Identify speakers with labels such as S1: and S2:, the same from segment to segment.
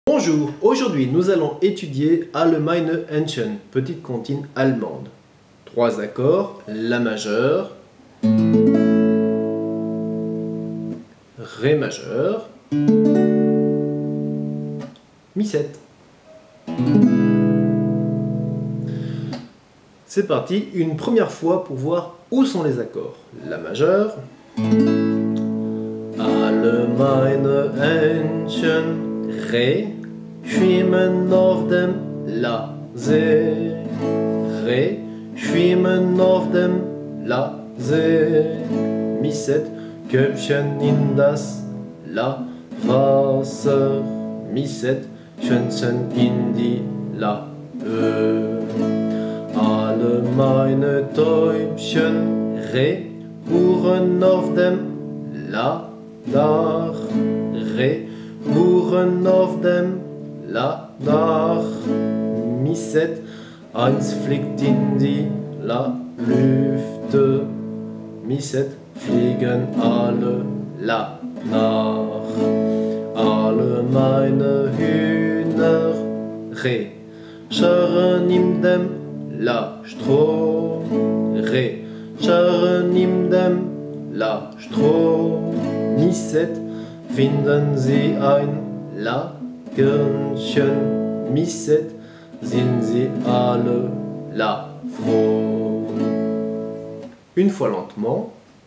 S1: Bonjour, aujourd'hui nous allons étudier Allgemeine Händchen, petite comptine allemande. 3 accords, La majeur, Ré majeur, Mi 7. C'est parti, une première fois pour voir où sont les accords. La majeur, Allgemeine Händchen, Ré, schwimmen auf dem La See. Ré, schwimmen auf dem La See. Mi 7, Köpfchen in das La Wasser. Mi 7, Schwänzchen in die La Alle meine Täubchen, Ré, ruhen auf dem La Dach. Ré, ruhen auf dem La Dach. Mi 7, eins fliegt in die La Lüfte. Mi 7, fliegen alle La nach. Alle meine Hühner, Ré, scharren in dem La Stroh. Ré, scharren in dem La Stroh. Mi 7, finden sie ein Lagerchen. Mi 7, sind sie alle là froh. Une fois lentement.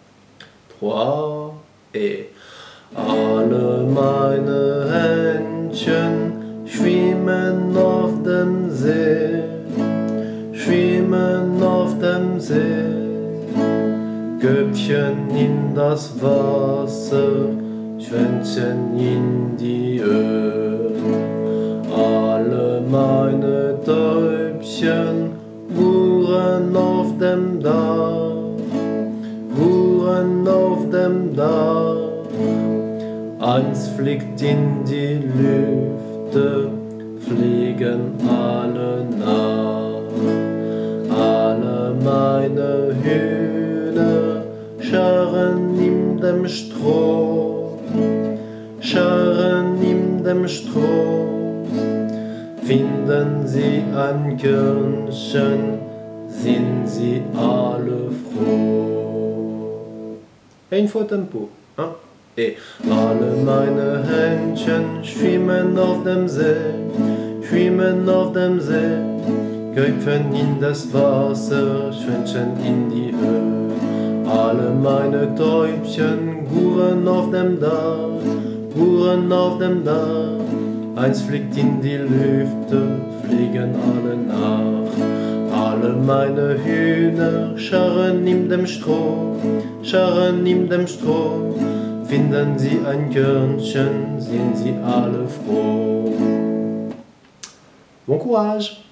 S1: 3 et alle meine Händchen schwimmen auf dem See. Schwimmen auf dem See. Köpfchen in das Wasser, Schwänzchen in die Höhe. Alle meine Täubchen ruhen auf dem Dach. Ruhen auf dem Dach. Eins fliegt in die Lüfte, fliegen alle nach. Alle meine Hühner scharren in dem Stroh. Scharren in dem Stroh. Finden sie ein Körnchen, sind sie alle froh. Et une fois tempo. 1 et alle meine Händchen schwimmen auf dem See. Schwimmen auf dem See. Köpfen in das Wasser, Schwänzchen in die Höhe. Alle meine Täubchen ruhen auf dem Dach. Ruhen auf dem Dach. Eins fliegt in die Lüfte, fliegen alle nach. Alle meine Hühner scharren in dem Stroh, scharren in dem Stroh. Finden sie ein Körnchen, sind sie alle froh. Bon courage!